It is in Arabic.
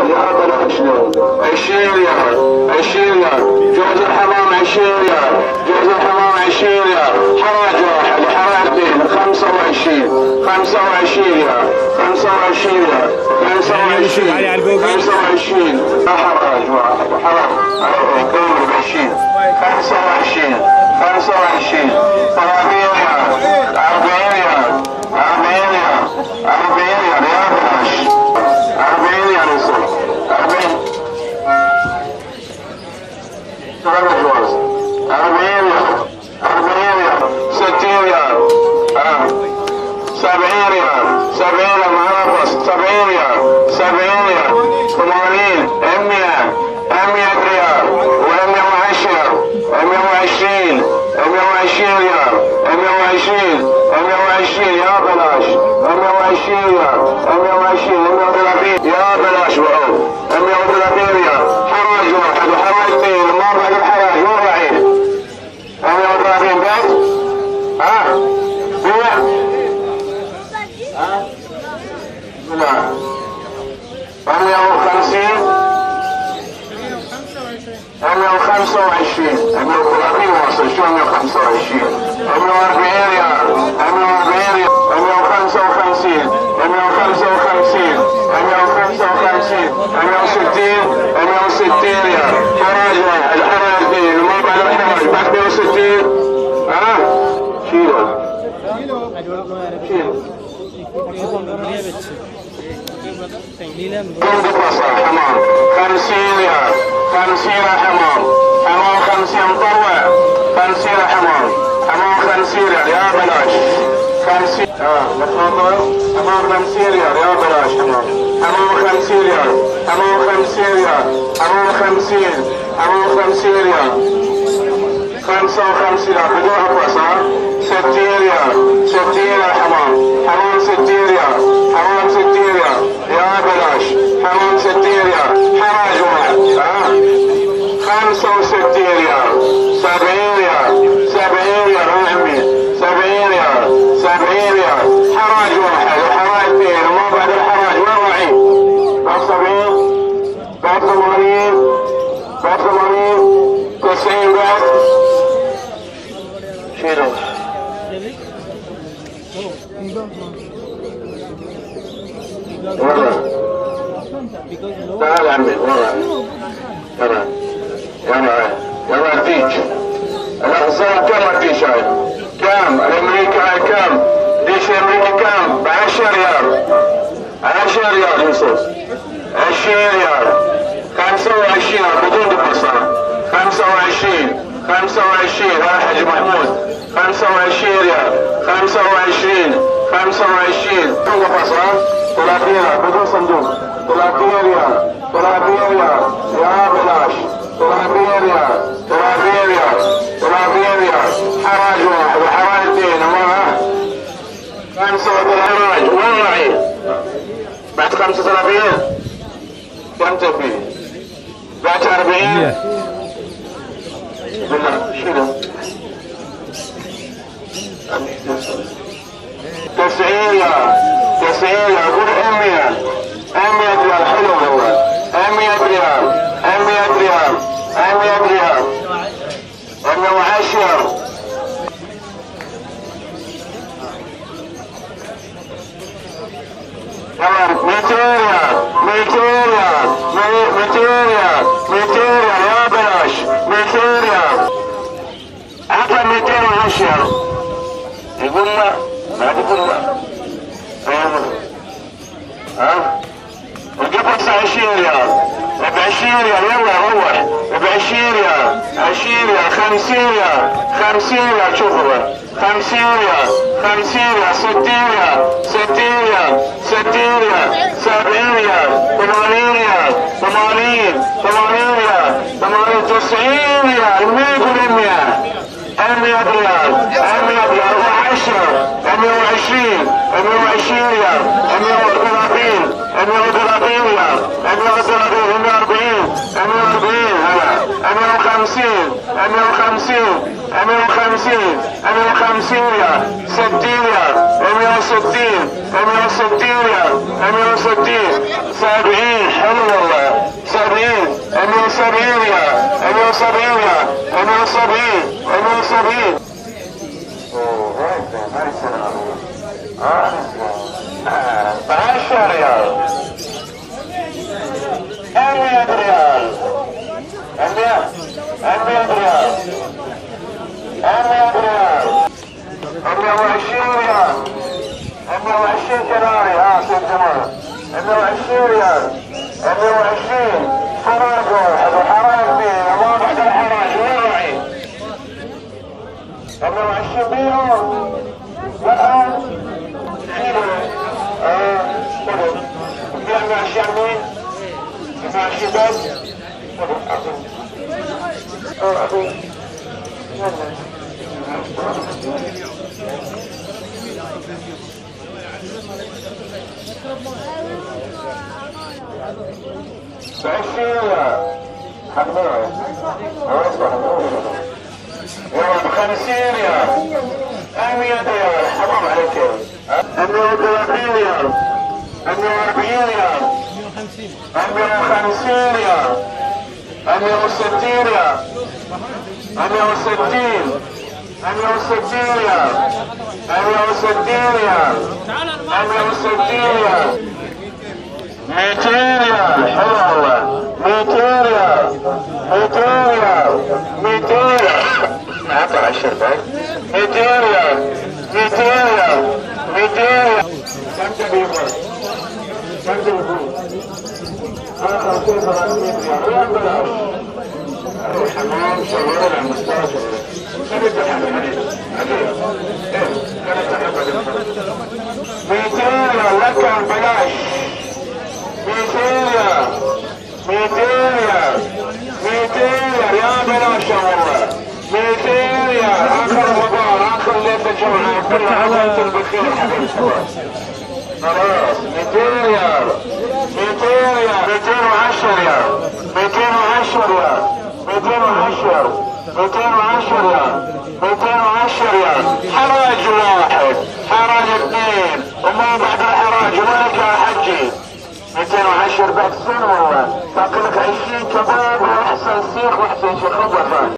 يا بلاش 20 ريال 20 ريال. جوز الحمام 20 ريال. جوز الحمام 20 ريال. حراج واحد حراج اثنين 25 25 ريال 25 ريال 25 25 حراج واحد حراج 20 25 25 30 ريال 40 ريال 40 ريال 40 ريال يا بلاش 40 ريال يصير 40 هذا جواز 40 ريال 40 ريال 60 ريال 70 ريال 70 ريال مع نفس 70 ريال 70 ريال 80 100 ريال و110 120 120 ريال 120 120 يا بلاش 120 ريال 120 130 يا بلاش وعود 130 ريال. حراج واحد وحراج اثنين ما بعد الحراج وين رايح؟ 130 بس؟ بيع؟ لا 150 125 130 واصل شو 125 140 ريال 140 ريال 155 155 155 160 ريال. حراج واحد حراج اثنين ما بعد الحراج بس 160 شيله شيله حمام 50 ريال 50 حمام 50 مطوع 50 حمام 50 ريال يا بلاش 50 مطوع حمام 50 ريال يا بلاش حمام 50 ريال 50 ريال 50 ريال 55 ريال بدون أقوى صح 60 ريال 60 ريال حمام 60 ريال 60 ريال يا بلاش 60 ريال حراج واحد 65 ريال 70 ريال 70 ريال عمي 70 ريال 70 ريال حراج واحد وحراج اثنين وما بعد الحراج وين رايح؟ 70 بعد 80 بعد 80 90 بعد شيلوا تعال عمي ورا يلا يلا اديك الاغزال كم اديش هاي؟ كم؟ الامريكي هاي كم؟ ديش الامريكي كم؟ ب 10 ريال 10 ريال يوسف 20 ريال 25 بدون دبصة 25 هاي حاج محمود 25 ريال 25 بدون دبصة 30 ريال بدون صندوق 30 ريال 30 ريال يا بلاش 30 ريال 30 ريال 30 ريال حراج واحد وحراج اثنين ما 35 حراج وين رايح؟ بعد 35 كم تبي؟ بعد 40 شنو؟ 90 ريال 90 ريال قول 100 ريال حلو والله 100 ريال 100 ريال 100 ريال 110 200 ريال 200 ريال 200 ريال 200 ريال يا بلاش 200 ريال عطى 210 يقول لا ما تقول لا القفص 20 ريال ب 20 ريال يلا روح ب 20 ريال 20 ريال 50 ريال 50 ريال شوفوا 50 ريال 50 ريال 60 ريال 60 ريال 60 ريال 70 ريال 80 ريال 80 ريال 90 ريال 100 ريال 100 ريال 10 120 ريال 130 ريال 140 هلا 150 ريال 60 ريال 160 ريال 160 70 حلو والله 170 ريال 170 ريال 170 170 10 ريال 100 ريال 100 ريال 100 ريال 120 ريال 120 دينار يا سيد جمال 120 ريال 120 حراج واحد وحراج اثنين ما بعد الحراج وين راعي 120 بيهم لا خذوا 120 مين 120 بس خذوا بعشرين حماية يلا ب50 ريال 100 ريال حرام عليك 130 ريال 140 ريال 150 ريال 160 ريال 160 160 ريال 160 ريال 160 ريال 200 ريال حلو والله 200 ريال 200 ريال 200 ريال نعطي 10 دقايق 200 ريال 200 ريال 200 ريال كم تبي يقول؟ كم تبي يقول؟ 50 ريال بلاش الحمام شغال على المستشفى كيف تحب الحديث؟ 200 ريال لك بلاش 200 ريال 200 ريال 200 ريال يا بلاش والله 200 ريال اخر رمضان اخر ليله الجمعه كل عام وانتم بخير حبيبي خلاص 200 ريال 200 ريال 210 ريال 210 ريال 210 210 ريال 210 ريال حراج واحد حراج اثنين وما بعد الحراج ولا جاء حجي 210 بعد سنة والله باقي لك 20 كباب واحسن سيخ واحسن شيخ